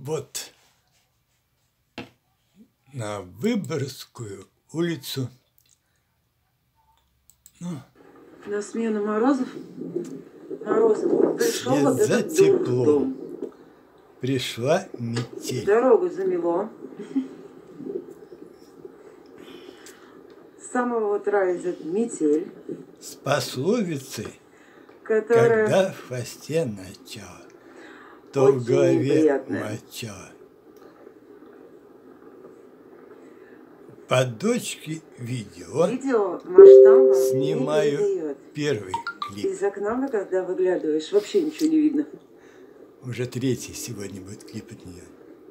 Вот на Выборгскую улицу. На смену Морозов пришел вслед вот за этот теплом дом. пришла метель. Дорогу замело. С самого утра идет метель. С пословицей, которая когда в хвосте начало, то в голове мочало. По дочке видео масштаба снимаю первый клип. Из окна, когда выглядываешь, вообще ничего не видно. Уже третий сегодня будет клип от нее.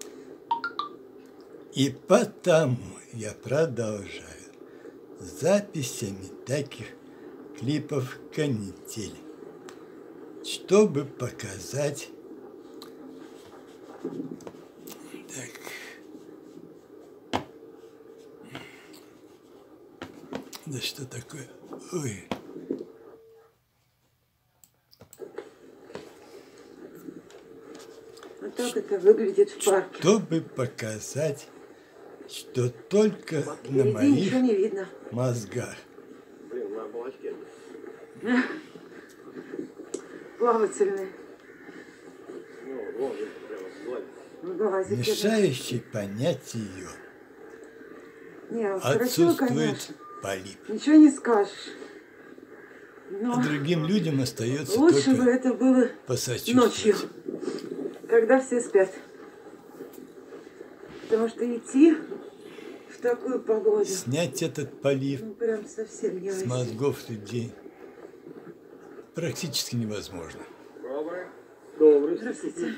И потому я продолжаю с записями таких клипов канители, чтобы показать. Так. Да что такое? Ой. Вот так это выглядит в парке. Чтобы показать, что только на моих не видно. мозгах. Блин, на облачке. Плавательный. Мешающий понять ее. Красиво, Отсутствует полип. Ничего не скажешь. А другим людям остается лучше только бы это было ночью, когда все спят. Потому что идти в такую погоду. Снять этот полив прям совсем не с мозгов людей практически невозможно. Добрый. Здравствуйте.